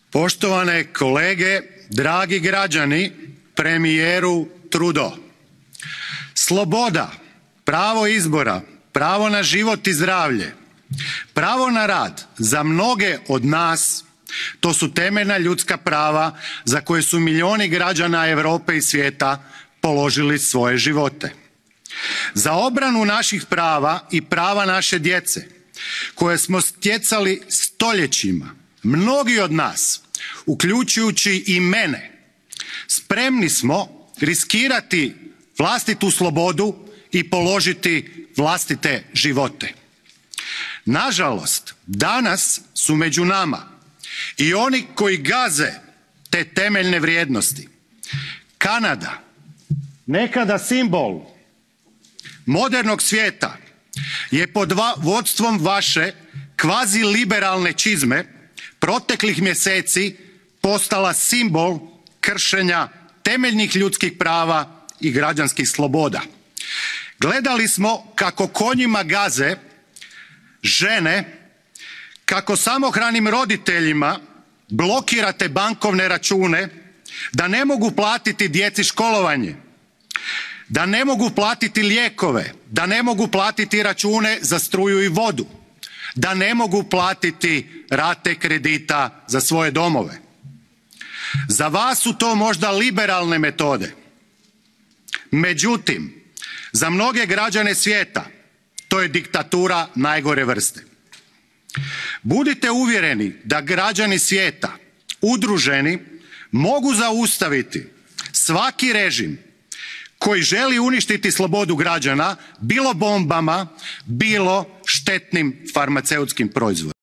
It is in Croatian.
Poštovane kolege, dragi građani, premijeru Trudeau. Sloboda, pravo izbora, pravo na život i zdravlje, pravo na rad za mnoge od nas to su temeljna ljudska prava za koje su milijuni građana Europe i svijeta položili svoje živote. Za obranu naših prava i prava naše djece koje smo stjecali stoljećima, mnogi od nas, uključujući i mene, spremni smo riskirati vlastitu slobodu i položiti vlastite živote. Nažalost, danas su među nama i oni koji gaze te temeljne vrijednosti. Kanada, nekada simbol modernog svijeta, je pod vodstvom vaše kvazi liberalne čizme proteklih mjeseci postala simbol kršenja temeljnih ljudskih prava i građanskih sloboda. Gledali smo kako konjima gaze žene, kako samohranim roditeljima blokirate bankovne račune da ne mogu platiti djeci školovanje, da ne mogu platiti lijekove, da ne mogu platiti račune za struju i vodu, da ne mogu platiti rate kredita za svoje domove. Za vas su to možda liberalne metode. Međutim, za mnoge građane svijeta to je diktatura najgore vrste. Budite uvjereni da građani svijeta, udruženi, mogu zaustaviti svaki režim koji želi uništiti slobodu građana, bilo bombama, bilo štetnim farmaceutskim proizvodima.